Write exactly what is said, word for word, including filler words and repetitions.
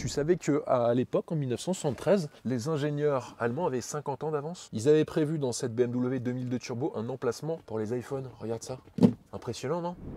Tu savais qu'à l'époque, en mille neuf cent soixante-treize, les ingénieurs allemands avaient cinquante ans d'avance. Ils avaient prévu dans cette B M W deux mille deux Turbo un emplacement pour les iPhones. Regarde ça. Impressionnant, non?